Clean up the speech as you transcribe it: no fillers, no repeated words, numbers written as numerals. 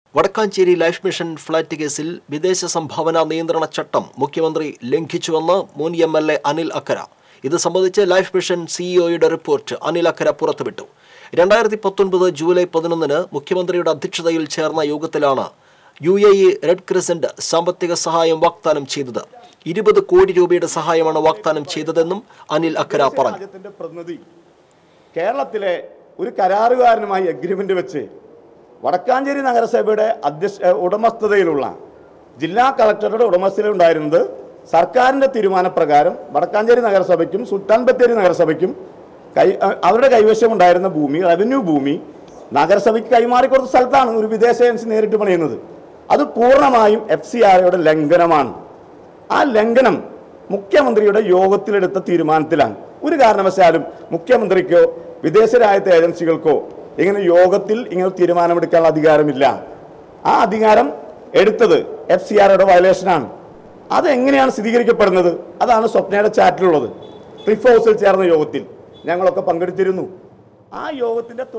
Vadakkanchery life mission flat കേസിൽ വിദേശ സംഭാവന നിയന്ത്രണ ചട്ടം മുഖ്യമന്ത്രി ലംഘിച്ചുവെന്ന് മുൻ MLA അനിൽ അക്കര. ഇത് സംബന്ധിച്ച് ലൈഫ് മിഷൻ സിഇഒയുടെ റിപ്പോർട്ട് അനിൽ അക്കര പുറത്തുവിട്ടു. 2019 ജൂലൈ 11 മുഖ്യമന്ത്രിയുടെ അധ്യക്ഷതയിൽ ചേർന്ന യോഗത്തിലാണ് UAE റെഡ് ക്രിസന്റ് സാമ്പത്തിക സഹായം വാഗ്ദാനം ചെയ്തത്. 20 കോടി രൂപയുടെ സഹായമാണ് വാഗ്ദാനം ചെയ്തതെന്നും അനിൽ അക്കര പറഞ്ഞു. കേരളത്തിലെ ഒരു കരാറുകാരനുമായി അഗ്രിമെന്റ് വെച്ച് വടക്കാഞ്ചേരി നഗരസഭയുടെ ഉടമസ്ഥതയിലുള്ള ജില്ലാ കളക്ടറുടെ ഉടമസ്ഥതയിലുണ്ടായിരുന്നത് സർക്കാരിൻ്റെ തീരുമാനപ്രകാരം വടക്കാഞ്ചേരി നഗരസഭയ്ക്കും സുൽത്താൻ ബത്തേരി നഗരസഭയ്ക്കും അവരുടെ കൈവശമുണ്ടായിരുന്ന ഭൂമി, റവന്യൂ ഭൂമി നഗരസഭയ്ക്ക് കൈമാറിക്കൊടുത്ത സ്ഥലത്താണ് ഒരു വിദേശ ഏജൻസി നേരിട്ട് പണിയുന്നത്. അത് പൂർണ്ണമായും FCRAയുടെ ലംഘനമാണ്. ആ ലംഘനം മുഖ്യമന്ത്രിയുടെ യോഗത്തിലെടുത്ത തീരുമാനത്തിലാണ്. ഒരു കാരണവശാലും മുഖ്യമന്ത്രിക്കോ വിദേശ രാജ്യത്തെ ഏജൻസികൾക്കോ ഇങ്ങനെ യോഗത്തിൽ ഇങ്ങനെ തീരുമാനമെടുക്കാനുള്ള അധികാരമില്ല. ആ അധികാരം എടുത്തത് FCRAയുടെ വയലേഷനാണ്. അതെങ്ങനെയാണ് സ്ഥിരീകരിക്കപ്പെടുന്നത്? അതാണ് സ്വപ്നയുടെ ചാറ്റിലുള്ളത്. ക്ലിഫ് ഹൗസിൽ ചേർന്ന യോഗത്തിൽ ഞങ്ങളൊക്കെ പങ്കെടുത്തിരുന്നു. ആ യോഗത്തിൻ്റെ